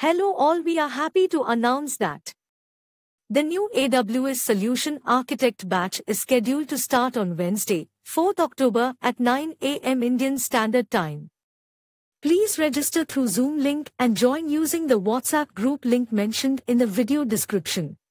Hello all, we are happy to announce that the new AWS Solution Architect batch is scheduled to start on Wednesday, 4th October at 9 a.m. Indian Standard Time. Please register through Zoom link and join using the WhatsApp group link mentioned in the video description.